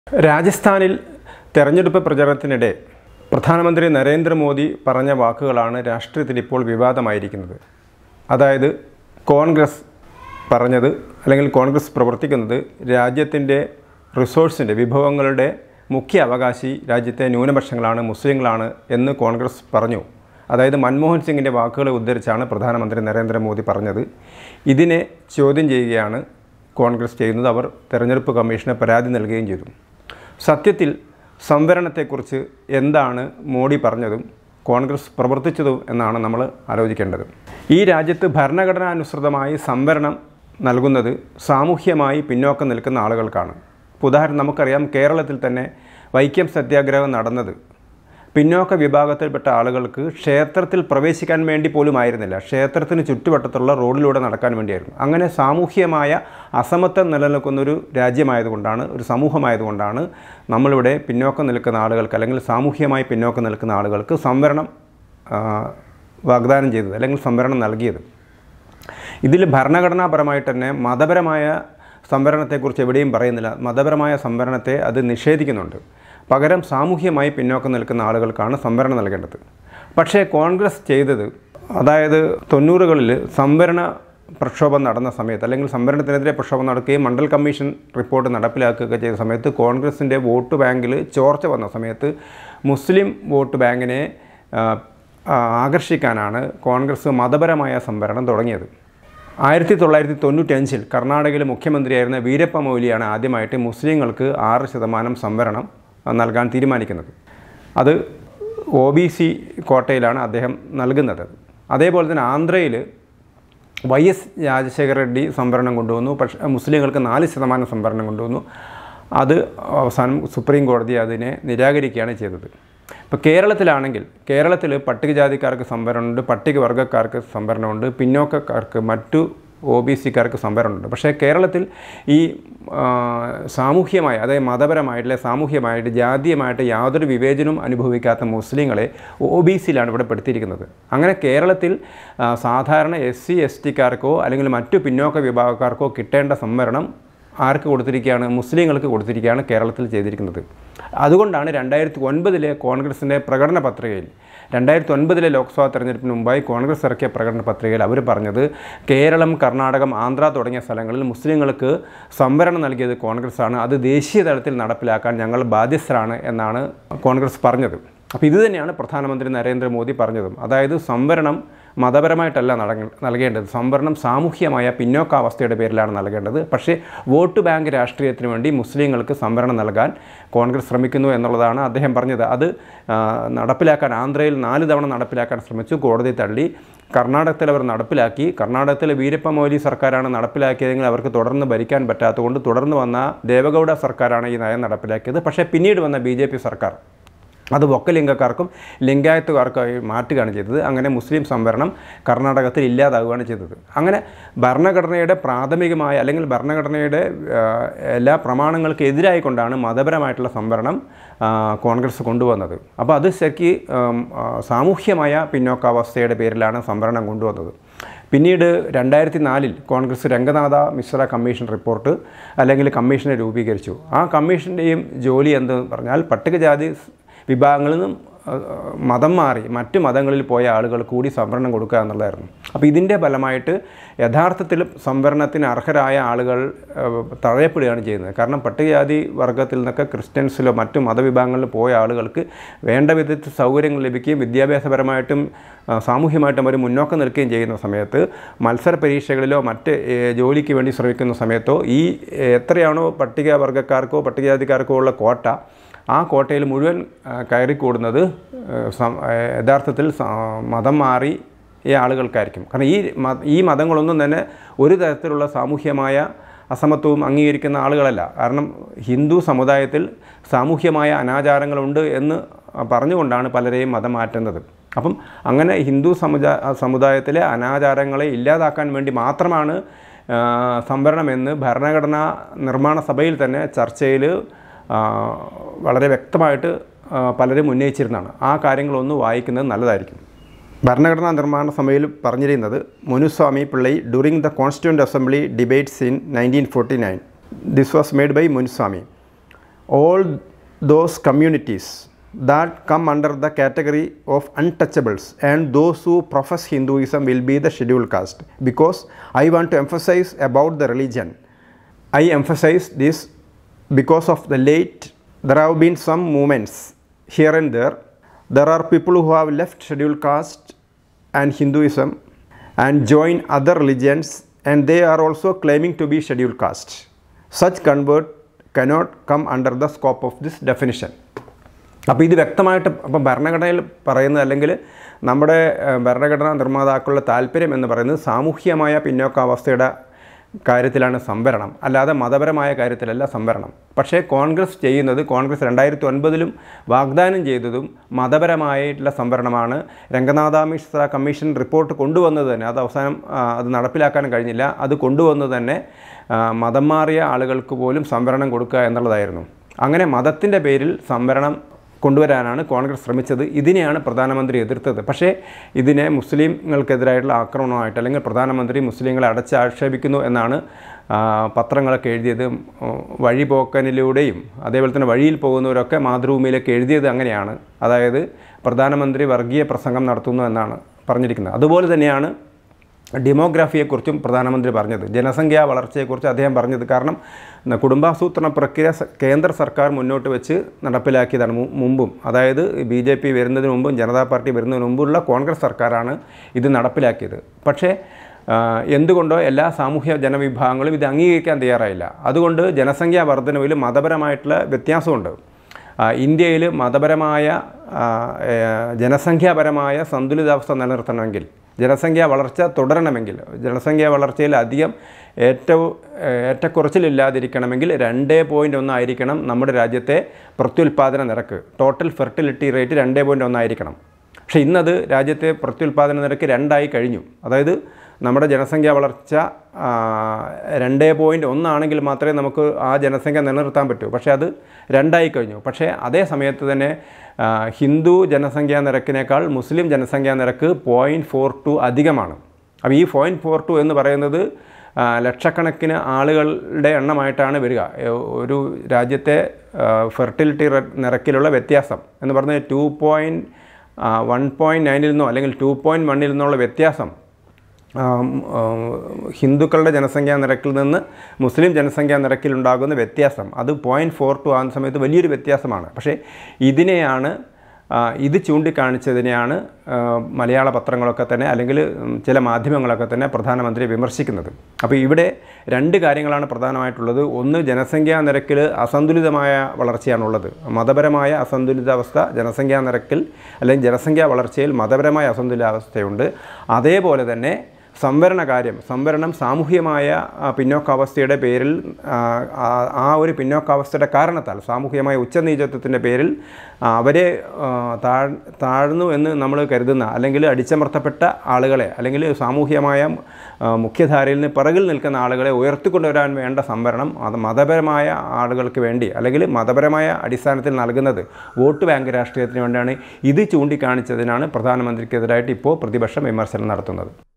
രാജസ്ഥാനിൽ തെരഞ്ഞെടുപ്പ് പ്രചരണത്തിനിടെ പ്രധാനമന്ത്രി നരേന്ദ്രമോദി പറഞ്ഞ വാക്കുകളാണ് രാഷ്ട്രീയത്തിൽ ഇപ്പോൾ വിവാദമായിരിക്കുന്നത്. അതായത് കോൺഗ്രസ് പറഞ്ഞത് അല്ലെങ്കിൽ കോൺഗ്രസ് പ്രവർത്തിക്കുന്നത് രാജ്യത്തിൻ്റെ റിസോഴ്സിൻ്റെ വിഭവങ്ങളുടെ മുഖ്യ അവകാശി രാജ്യത്തെ ന്യൂനപക്ഷങ്ങളാണ്, മുസ്ലിങ്ങളാണ് എന്ന് കോൺഗ്രസ് പറഞ്ഞു. അതായത് മൻമോഹൻ സിംഗിൻ്റെ വാക്കുകളെ ഉദ്ധരിച്ചാണ് പ്രധാനമന്ത്രി നരേന്ദ്രമോദി പറഞ്ഞത്. ഇതിനെ ചോദ്യം ചെയ്യുകയാണ് കോൺഗ്രസ് ചെയ്യുന്നത്. അവർ തെരഞ്ഞെടുപ്പ് കമ്മീഷന് പരാതി നൽകുകയും ചെയ്തു. സത്യത്തിൽ സംവരണത്തെക്കുറിച്ച് എന്താണ് മോഡി പറഞ്ഞതും കോൺഗ്രസ് പ്രവർത്തിച്ചതും എന്നാണ് നമ്മൾ ആലോചിക്കേണ്ടത്. ഈ രാജ്യത്ത് ഭരണഘടനാനുസൃതമായി സംവരണം നൽകുന്നത് സാമൂഹ്യമായി പിന്നോക്കം നിൽക്കുന്ന ആളുകൾക്കാണ്. ഉദാഹരണം നമുക്കറിയാം, കേരളത്തിൽ തന്നെ വൈക്കം സത്യാഗ്രഹം നടന്നത് പിന്നോക്ക വിഭാഗത്തിൽപ്പെട്ട ആളുകൾക്ക് ക്ഷേത്രത്തിൽ പ്രവേശിക്കാൻ വേണ്ടി പോലും ആയിരുന്നില്ല, ക്ഷേത്രത്തിന് ചുറ്റുവട്ടത്തുള്ള റോഡിലൂടെ നടക്കാൻ വേണ്ടിയായിരുന്നു. അങ്ങനെ സാമൂഹ്യമായ അസമത്വം നിലനിൽക്കുന്നൊരു രാജ്യമായതുകൊണ്ടാണ്, ഒരു സമൂഹമായതുകൊണ്ടാണ് നമ്മളിവിടെ പിന്നോക്കം നിൽക്കുന്ന ആളുകൾക്ക് അല്ലെങ്കിൽ സാമൂഹ്യമായി പിന്നോക്കം നിൽക്കുന്ന ആളുകൾക്ക് സംവരണം വാഗ്ദാനം ചെയ്തത് അല്ലെങ്കിൽ സംവരണം നൽകിയത്. ഇതിൽ ഭരണഘടനാപരമായിട്ട് തന്നെ മതപരമായ സംവരണത്തെക്കുറിച്ച് എവിടെയും പറയുന്നില്ല. മതപരമായ സംവരണത്തെ അത് നിഷേധിക്കുന്നുണ്ട്. പകരം സാമൂഹ്യമായി പിന്നോക്കം നിൽക്കുന്ന ആളുകൾക്കാണ് സംവരണം നൽകേണ്ടത്. പക്ഷേ കോൺഗ്രസ് ചെയ്തത്, അതായത് 90കളിൽ സംവരണ പ്രക്ഷോഭം നടന്ന സമയത്ത് അല്ലെങ്കിൽ സംവരണത്തിനെതിരെ പ്രക്ഷോഭം നടക്കുകയും മണ്ഡൽ കമ്മീഷൻ റിപ്പോർട്ട് നടപ്പിലാക്കുകയൊക്കെ ചെയ്ത സമയത്ത് കോൺഗ്രസിൻ്റെ വോട്ട് ബാങ്കിൽ ചോർച്ച വന്ന സമയത്ത് മുസ്ലിം വോട്ട് ബാങ്കിനെ ആകർഷിക്കാനാണ് കോൺഗ്രസ് മതപരമായ സംവരണം തുടങ്ങിയത്. 1995 കർണാടകയിലെ മുഖ്യമന്ത്രിയായിരുന്ന വീരപ്പ മൊയ്ലിയാണ് ആദ്യമായിട്ട് മുസ്ലിങ്ങൾക്ക് 6% സംവരണം നൽകാൻ തീരുമാനിക്കുന്നത്. അത് OBC കോട്ടയിലാണ് അദ്ദേഹം നൽകുന്നത്. അതേപോലെ തന്നെ ആന്ധ്രയിൽ YS രാജശേഖര റെഡ്ഡി സംവരണം കൊണ്ടുവന്നു. പക്ഷേ മുസ്ലിങ്ങൾക്ക് 4% സംവരണം കൊണ്ടുവന്നു. അത് അവസാനം സുപ്രീം കോടതി അതിനെ നിരാകരിക്കുകയാണ് ചെയ്തത്. ഇപ്പോൾ കേരളത്തിലാണെങ്കിൽ കേരളത്തിൽ പട്ടികജാതിക്കാർക്ക് സംവരണമുണ്ട്, പട്ടികവർഗ്ഗക്കാർക്ക് സംവരണമുണ്ട്, പിന്നോക്കക്കാർക്ക് മറ്റു OBCക്കാർക്ക് സംവരണമുണ്ട്. പക്ഷേ കേരളത്തിൽ ഈ സാമൂഹ്യമായി, അതായത് മതപരമായിട്ടുള്ള സാമൂഹ്യമായിട്ട് ജാതീയമായിട്ട് യാതൊരു വിവേചനവും അനുഭവിക്കാത്ത മുസ്ലിങ്ങളെ OBCയിലാണ് ഇവിടെ പെടുത്തിയിരിക്കുന്നത്. അങ്ങനെ കേരളത്തിൽ സാധാരണ SC STക്കാർക്കോ അല്ലെങ്കിൽ മറ്റു പിന്നോക്ക വിഭാഗക്കാർക്കോ കിട്ടേണ്ട സംവരണം ആർക്ക് കൊടുത്തിരിക്കുകയാണ്? മുസ്ലിങ്ങൾക്ക് കൊടുത്തിരിക്കുകയാണ് കേരളത്തിൽ ചെയ്തിരിക്കുന്നത്. അതുകൊണ്ടാണ് 2009 കോൺഗ്രസിൻ്റെ പ്രകടന പത്രികയിൽ, 2009 ലോക്സഭാ തെരഞ്ഞെടുപ്പിന് മുമ്പായി കോൺഗ്രസ് ഇറക്കിയ പ്രകടന പത്രികയിൽ അവർ പറഞ്ഞത് കേരളം, കർണാടകം, ആന്ധ്ര തുടങ്ങിയ സ്ഥലങ്ങളിൽ മുസ്ലിങ്ങൾക്ക് സംവരണം നൽകിയത് കോൺഗ്രസ്സാണ്, അത് ദേശീയ തലത്തിൽ നടപ്പിലാക്കാൻ ഞങ്ങൾ ബാധ്യസ്ഥരാണ് എന്നാണ് കോൺഗ്രസ് പറഞ്ഞത്. അപ്പോൾ ഇത് തന്നെയാണ് പ്രധാനമന്ത്രി നരേന്ദ്രമോദി പറഞ്ഞതും. അതായത് സംവരണം മതപരമായിട്ടല്ല നൽകേണ്ടത്, സംവരണം സാമൂഹ്യമായ പിന്നോക്കാവസ്ഥയുടെ പേരിലാണ് നൽകേണ്ടത്. പക്ഷേ വോട്ട് ബാങ്ക് രാഷ്ട്രീയത്തിന് വേണ്ടി മുസ്ലിങ്ങൾക്ക് സംവരണം നൽകാൻ കോൺഗ്രസ് ശ്രമിക്കുന്നു എന്നുള്ളതാണ് അദ്ദേഹം പറഞ്ഞത്. അത് നടപ്പിലാക്കാൻ ആന്ധ്രയിൽ 4 തവണ നടപ്പിലാക്കാൻ ശ്രമിച്ചു, കോടതി തള്ളി. കർണാടകത്തിൽ അവർ നടപ്പിലാക്കി. കർണാടകത്തിലെ വീരപ്പ മൊയ്ലി സർക്കാരാണ് നടപ്പിലാക്കിയതെങ്കിൽ അവർക്ക് തുടർന്ന് ഭരിക്കാൻ പറ്റാത്തതുകൊണ്ട് തുടർന്ന് വന്ന ദേവഗൗഡ സർക്കാരാണ് ഈ നയം നടപ്പിലാക്കിയത്. പക്ഷേ പിന്നീട് വന്ന BJP സർക്കാർ അത് വൊക്കലിംഗക്കാർക്കും ലിംഗായത്തുകാർക്കായി മാറ്റുകയാണ് ചെയ്തത്. അങ്ങനെ മുസ്ലിം സംവരണം കർണാടകത്തിൽ ഇല്ലാതാവുകയാണ് ചെയ്തത്. അങ്ങനെ ഭരണഘടനയുടെ പ്രാഥമികമായ അല്ലെങ്കിൽ ഭരണഘടനയുടെ എല്ലാ പ്രമാണങ്ങൾക്ക് എതിരായിക്കൊണ്ടാണ് മതപരമായിട്ടുള്ള സംവരണം കോൺഗ്രസ് കൊണ്ടുവന്നത്. അപ്പോൾ അത് ശരിക്ക് സാമൂഹ്യമായ പിന്നോക്കാവസ്ഥയുടെ പേരിലാണ് സംവരണം കൊണ്ടുവന്നത്. പിന്നീട് 2004 കോൺഗ്രസ് രംഗനാഥ മിശ്ര കമ്മീഷൻ റിപ്പോർട്ട് അല്ലെങ്കിൽ കമ്മീഷനെ രൂപീകരിച്ചു. ആ കമ്മീഷൻ്റെയും ജോലി എന്തെന്ന് പറഞ്ഞാൽ പട്ടികജാതി വിഭാഗങ്ങളിൽ നിന്നും മതം മാറി മറ്റ് മതങ്ങളിൽ പോയ ആളുകൾ കൂടി സംവരണം കൊടുക്കുക എന്നുള്ളതായിരുന്നു. അപ്പോൾ ഇതിൻ്റെ ഫലമായിട്ട് യഥാർത്ഥത്തിൽ സംവരണത്തിന് അർഹരായ ആളുകൾ തഴയപ്പെടുകയാണ് ചെയ്യുന്നത്. കാരണം പട്ടികജാതി വർഗ്ഗത്തിൽ നിന്നൊക്കെ ക്രിസ്ത്യൻസിലോ മറ്റു മതവിഭാഗങ്ങളിൽ പോയ ആളുകൾക്ക് വേണ്ട വിധത്തിൽ സൗകര്യങ്ങൾ ലഭിക്കുകയും വിദ്യാഭ്യാസപരമായിട്ടും സാമൂഹ്യമായിട്ടും അവർ മുന്നോക്കം നിൽക്കുകയും ചെയ്യുന്ന സമയത്ത് മത്സര പരീക്ഷകളിലോ മറ്റ് ജോലിക്ക് വേണ്ടി ശ്രമിക്കുന്ന സമയത്തോ ഈ എത്രയാണോ പട്ടികവർഗ്ഗക്കാർക്കോ പട്ടികജാതിക്കാർക്കോ ഉള്ള കോട്ട, ആ കോട്ടയിൽ മുഴുവൻ കയറിക്കൂടുന്നത് യഥാർത്ഥത്തിൽ മതം മാറിയ ആളുകൾക്കായിരിക്കും. കാരണം ഈ മതങ്ങളൊന്നും തന്നെ ഒരു തരത്തിലുള്ള സാമൂഹ്യമായ അസമത്വവും അംഗീകരിക്കുന്ന ആളുകളല്ല. കാരണം ഹിന്ദു സമുദായത്തിൽ സാമൂഹ്യമായ അനാചാരങ്ങളുണ്ട് എന്ന് പറഞ്ഞുകൊണ്ടാണ് പലരെയും മതം മാറ്റുന്നത്. അപ്പം അങ്ങനെ ഹിന്ദു സമുദായത്തിലെ അനാചാരങ്ങളെ ഇല്ലാതാക്കാൻ വേണ്ടി മാത്രമാണ് സംവരണമെന്ന് ഭരണഘടനാ നിർമ്മാണ സഭയിൽ തന്നെ ചർച്ചയിൽ വളരെ വ്യക്തമായിട്ട് പലരും ഉന്നയിച്ചിരുന്നതാണ്. ആ കാര്യങ്ങളൊന്ന് വായിക്കുന്നത് നല്ലതായിരിക്കും. ഭരണഘടനാ നിർമ്മാണ സഭയിൽ പറഞ്ഞിരുന്നത് Munuswamy Pillai during the constituent assembly debates in 1949. This was made by Munuswamy. all those communities that come under the category of untouchables, and those who profess Hinduism will be the scheduled caste. Because I want to emphasize about the religion. I emphasize this because of the late, there have been some movements here and there. There are people who have left scheduled caste and Hinduism and join other religions, and they are also claiming to be scheduled caste. Such convert cannot come under the scope of this definition. അപ്പോൾ ഇത് വ്യക്തമായിട്ട് അപ്പം ഭരണഘടനയിൽ പറയുന്നത്, അല്ലെങ്കിൽ നമ്മുടെ ഭരണഘടനാ നിർമ്മാതാക്കളുടെ താല്പര്യം എന്ന് പറയുന്നത് സാമൂഹ്യമായ പിന്നോക്കാവസ്ഥയുടെ കാര്യത്തിലാണ് സംവരണം, അല്ലാതെ മതപരമായ കാര്യത്തിലല്ല സംവരണം. പക്ഷേ കോൺഗ്രസ് ചെയ്യുന്നത്, കോൺഗ്രസ് 2009 വാഗ്ദാനം ചെയ്തതും മതപരമായിട്ടുള്ള സംവരണമാണ്. രംഗനാഥ മിശ്ര കമ്മീഷൻ റിപ്പോർട്ട് കൊണ്ടുവന്നത് തന്നെ, അത് അവസാനം അത് നടപ്പിലാക്കാൻ കഴിഞ്ഞില്ല, അത് കൊണ്ടുവന്നത് തന്നെ മതം മാറിയ ആളുകൾക്ക് പോലും സംവരണം കൊടുക്കുക എന്നുള്ളതായിരുന്നു. അങ്ങനെ മതത്തിൻ്റെ പേരിൽ സംവരണം കൊണ്ടുവരാനാണ് കോൺഗ്രസ് ശ്രമിച്ചത്. ഇതിനെയാണ് പ്രധാനമന്ത്രി എതിർത്തത്. പക്ഷേ ഇതിനെ മുസ്ലിങ്ങൾക്കെതിരായിട്ടുള്ള ആക്രമണമായിട്ട്, അല്ലെങ്കിൽ പ്രധാനമന്ത്രി മുസ്ലിങ്ങളെ അടച്ചാക്ഷേപിക്കുന്നു എന്നാണ് പത്രങ്ങളൊക്കെ എഴുതിയത്. വഴിപോക്കനിലൂടെയും അതേപോലെ തന്നെ വഴിയിൽ പോകുന്നവരൊക്കെ മാതൃഭൂമിയിലൊക്കെ എഴുതിയത് അങ്ങനെയാണ്. അതായത് പ്രധാനമന്ത്രി വർഗീയ പ്രസംഗം നടത്തുന്നു എന്നാണ് പറഞ്ഞിരിക്കുന്നത്. അതുപോലെ തന്നെയാണ് ഡെമോഗ്രാഫിയെക്കുറിച്ചും പ്രധാനമന്ത്രി പറഞ്ഞത്, ജനസംഖ്യാ വളർച്ചയെക്കുറിച്ച് അദ്ദേഹം പറഞ്ഞത്. കാരണം കുടുംബാസൂത്രണ പ്രക്രിയ കേന്ദ്ര സർക്കാർ മുന്നോട്ട് വെച്ച് നടപ്പിലാക്കിയതാണ് മുമ്പും. അതായത് BJP വരുന്നതിന് മുമ്പും ജനതാ പാർട്ടി വരുന്നതിന് മുമ്പുള്ള കോൺഗ്രസ് സർക്കാരാണ് ഇത് നടപ്പിലാക്കിയത്. പക്ഷേ എന്തുകൊണ്ടോ എല്ലാ സാമൂഹ്യ ജനവിഭാഗങ്ങളും ഇത് അംഗീകരിക്കാൻ തയ്യാറായില്ല. അതുകൊണ്ട് ജനസംഖ്യാ വർധനവിൽ മതപരമായിട്ടുള്ള വ്യത്യാസമുണ്ട്. ഇന്ത്യയിൽ മതപരമായ ജനസംഖ്യാപരമായ സന്തുലിതാവസ്ഥ നിലനിർത്തണമെങ്കിൽ, ജനസംഖ്യാ വളർച്ച തുടരണമെങ്കിൽ, ജനസംഖ്യാ വളർച്ചയിൽ അധികം ഏറ്റക്കുറച്ചിലില്ലാതിരിക്കണമെങ്കിൽ 2.1 ആയിരിക്കണം നമ്മുടെ രാജ്യത്തെ പ്രത്യുൽപാദന നിരക്ക്. ടോട്ടൽ ഫെർട്ടിലിറ്റി റേറ്റ് 2.1 ആയിരിക്കണം. പക്ഷേ ഇന്നത് രാജ്യത്തെ പ്രത്യുൽപാദന നിരക്ക് 2 കഴിഞ്ഞു. അതായത് നമ്മുടെ ജനസംഖ്യാ വളർച്ച 2.1 ആണെങ്കിൽ മാത്രമേ നമുക്ക് ആ ജനസംഖ്യ നിലനിർത്താൻ പറ്റൂ. പക്ഷേ അത് 2 കഴിഞ്ഞു. പക്ഷേ അതേ സമയത്ത് തന്നെ ഹിന്ദു ജനസംഖ്യാ നിരക്കിനേക്കാൾ മുസ്ലിം ജനസംഖ്യാ നിരക്ക് 0.42 അധികമാണ്. അപ്പോൾ ഈ 0.42 എന്ന് പറയുന്നത് ലക്ഷക്കണക്കിന് ആളുകളുടെ എണ്ണമായിട്ടാണ് വരിക. ഒരു രാജ്യത്തെ ഫെർട്ടിലിറ്റി നിരക്കിലുള്ള വ്യത്യാസം എന്ന് പറഞ്ഞാൽ 1.9 നിന്നോ അല്ലെങ്കിൽ 2.1 നിന്നുള്ള വ്യത്യാസം ഹിന്ദുക്കളുടെ ജനസംഖ്യാ നിരക്കിൽ നിന്ന് മുസ്ലിം ജനസംഖ്യാ നിരക്കിലുണ്ടാകുന്ന വ്യത്യാസം അത് 0.42 ആകുന്ന സമയത്ത് വലിയൊരു വ്യത്യാസമാണ്. പക്ഷേ ഇത് ചൂണ്ടിക്കാണിച്ചതിനെയാണ് മലയാള പത്രങ്ങളൊക്കെ തന്നെ, അല്ലെങ്കിൽ ചില മാധ്യമങ്ങളൊക്കെ തന്നെ പ്രധാനമന്ത്രിയെ വിമർശിക്കുന്നത്. അപ്പോൾ ഇവിടെ 2 കാര്യങ്ങളാണ് പ്രധാനമായിട്ടുള്ളത്. ഒന്ന്, ജനസംഖ്യാ നിരക്കിൽ അസന്തുലിതമായ വളർച്ചയാണുള്ളത്. മതപരമായ അസന്തുലിതാവസ്ഥ ജനസംഖ്യാ നിരക്കിൽ, അല്ലെങ്കിൽ ജനസംഖ്യാ വളർച്ചയിൽ മതപരമായ അസന്തുലിതാവസ്ഥയുണ്ട്. അതേപോലെ തന്നെ സംവരണം സാമൂഹ്യമായ പിന്നോക്കാവസ്ഥയുടെ പേരിൽ, ആ ഒരു പിന്നോക്കാവസ്ഥയുടെ കാരണത്താൽ, സാമൂഹ്യമായ ഉച്ചനീചത്വത്തിൻ്റെ പേരിൽ അവരെ താഴ്ന്നു എന്ന് നമ്മൾ കരുതുന്ന, അല്ലെങ്കിൽ അടിച്ചമർത്തപ്പെട്ട ആളുകളെ, അല്ലെങ്കിൽ സാമൂഹ്യമായ മുഖ്യധാരയിൽ നിന്ന് പിറകിൽ നിൽക്കുന്ന ആളുകളെ ഉയർത്തിക്കൊണ്ടുവരാൻ വേണ്ട സംവരണം അത് മതപരമായ ആളുകൾക്ക് വേണ്ടി, അല്ലെങ്കിൽ മതപരമായ അടിസ്ഥാനത്തിൽ നൽകുന്നത് വോട്ട് ബാങ്ക് രാഷ്ട്രീയത്തിന് വേണ്ടിയാണ്. ഇത് ചൂണ്ടിക്കാണിച്ചതിനാണ് പ്രധാനമന്ത്രിക്കെതിരായിട്ട് ഇപ്പോൾ പ്രതിപക്ഷം വിമർശനം നടത്തുന്നത്.